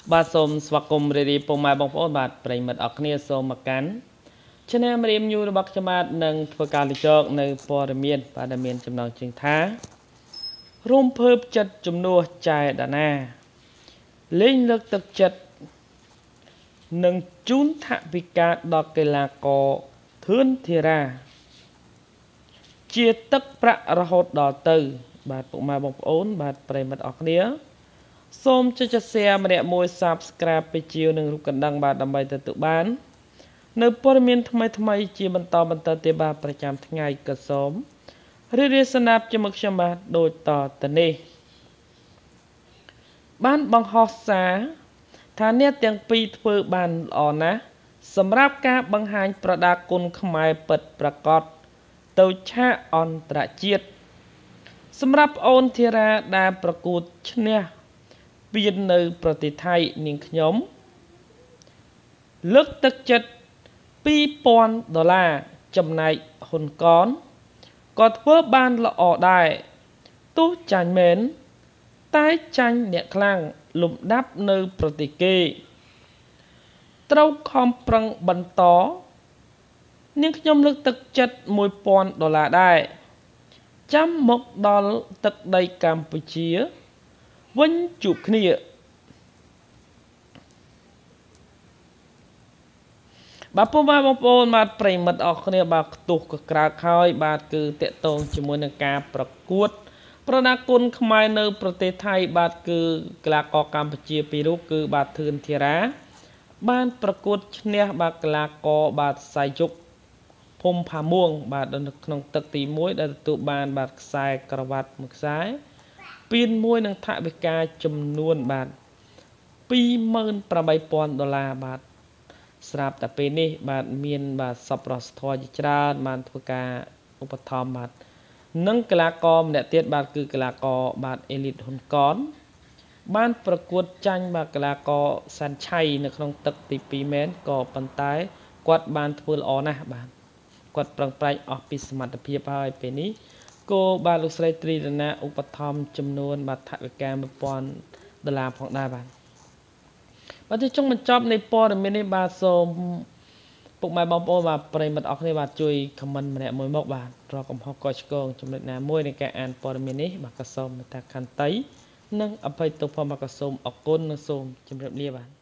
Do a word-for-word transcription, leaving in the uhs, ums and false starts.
បាទសូមស្វាគមន៍រីរីពុកម៉ែបងប្អូនបាទប្រិមិត្តអរគ្នាសូមមកកាន់ Channel ម្រាមញូរបស់ខ្ញុំបាទនឹងធ្វើការលិចកនៅព័ត៌មានបាទមានចំណងជើងថារួមភើបចិត្តជំនួសចែដាណាលេងលើកទឹកចិត្តនឹងជូនថវិកាដល់កីឡាករធឿនធីរ៉ាជាទឹកប្រាក់រហូតដល់ទៅបាទពុកម៉ែបងប្អូនបាទប្រិមិត្តអរគ្នាសូមចុច Share ម្នាក់មួយ Subscribe ពេជាវនឹងរូបកណ្ដឹងបាទដើម្បីទទួលបាននៅព័ត៌មានថ្មីថ្មីជាបន្តបន្តទៀតបាទប្រចាំថ្ងៃក៏សូមរីរាយស្នាប់ជាមួយខ្ញុំបាទដូចតទៅនេះបានបង្ហោះសារថាអ្នកទាំងពីរធ្វើបានល្អណាស់សម្រាប់ការបង្ហាញប្រដាគុណខ្មែរពិតប្រាកដទៅឆាកអន្តរជាតិសម្រាប់អូនធីរ៉ាដែលប្រកួតឈ្នះពាននៅប្រទេសថៃនាងខ្ញុំលើកទឹកចិត្តពីរពាន់ដុល្លារចំណែកហ៊ុនកនក៏ធ្វើបានល្អដែរទោះចាញ់មែនតែចាញ់អ្នកខ្លាំងលំដាប់នៅប្រទេសគេត្រូវខំប្រឹងបន្តនាងខ្ញុំលើកទឹកចិត្តមួយពាន់ដុល្លារដែរចាំមកដល់ទឹកដីកម្ពុជាវិញជួបគ្នាបាទពុកម៉ែបងប្អូនបាទប្រិមិត្តអរគ្នាបាទខ្ទុះក៏ក្រើកហើយបាទគឺតកតងជាមួយនឹងការប្រកួតប្រណាគុណខ្មែរនៅប្រទេសថៃបាទគឺកីឡាករកម្ពុជាពីររូបគឺបាទធឿនធីរ៉ាបានប្រកួតឈ្នះបាទកីឡាករបាទសៃយុគភូមិផាមួងបាទនៅក្នុងទឹកទីមួយដែលទទួលបានបាទខ្សែក្រវ៉ាត់មួយខ្សែពានមួយនឹងថវិកាចំនួនបាទពីរម៉ឺនប្រាំបីពាន់ដុល្លារបាទស្រាប់តែពេលនេះបាទមានបាទសប្បុរសធម៌ជាច្រើនបានធ្វើការឧបត្ថម្ភបាទនិងកីឡាករម្នាក់ទៀតបាទគឺកីឡាករបាទអេលីតហ៊ុនកនបានប្រកួតចាញ់បាទកីឡាករសាន់ឆៃនៅក្នុងទឹកទីពីរមែនក៏ប៉ុន្តែគាត់បានធ្វើល្អណាស់បាទគាត់ប្រឹងប្រែងអស់ពីសមត្ថភាពហើយពេលនេះគោបាទលោកស្រីត្រីរណាឧបត្ថម្ភចំនួនបាទថវិកាមួយពាន់ដុល្លារផងដែរបាទបាទទីចុងបញ្ចប់នៃព័ត៌មាននេះបាទសូមពុកម៉ែបងប្អូនបាទប្រិមិត្តអរគ្នាបាទជួយ comment ម្នាក់មួយមកបាទរកកំហុសកឆ្គងចំណុចណាមួយในការអានព័ត៌មាននេះបាទក៏សូមមេត្តាខន្តីនិងអភ័យទោសផងបាទក៏សូមអរគុណនិងសូមជម្រាបលាបាទ